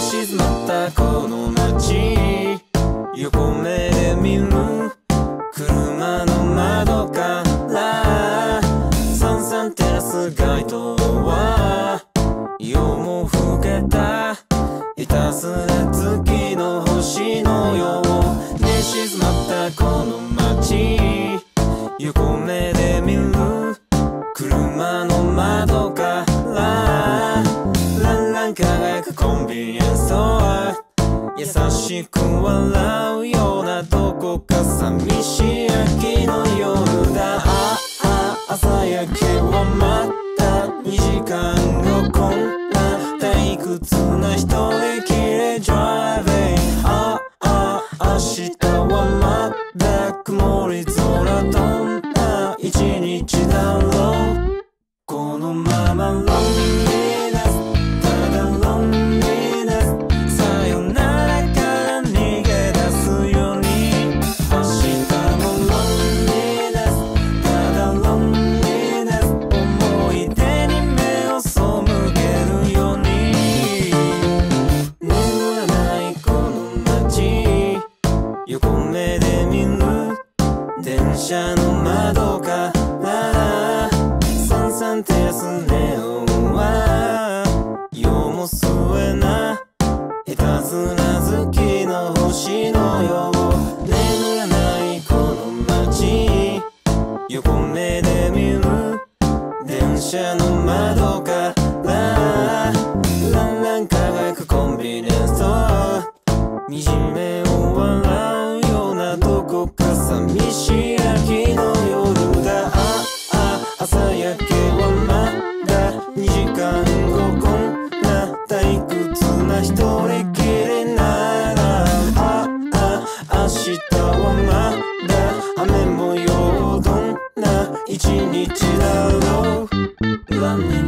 静まったこの街、横目で見る車の窓からさんさん照らす街灯は夜も更けたいたずら月の星のよう。寝静まったこの街、横目で見る車の窓からランラン輝くコンビニエンスストア、優しく笑うようなどこか寂しい秋の夜だ。朝焼けはまた2時間後、こんな退屈な一人きりドライビング。明日はまだ曇り空、どんな一日だろう。このままロンリーネス、ただロンリーネス、さよならから逃げ出すように。明日もロンリーネス、ただロンリーネス、思い出に目を背けるように。眠らないこの街、横目で見る電車の窓からさんさん照らすネオンは夜も末ないたずら月の星のよう。眠らないこの街、横目で見る電車の窓からランラン輝くコンビニエンスストア、惨めを笑うようなどこか寂しい秋の夜だ。朝焼けはまだ2時間後、こんな退屈な一人きりなら明日はまだ雨模様、どんな一日だろう。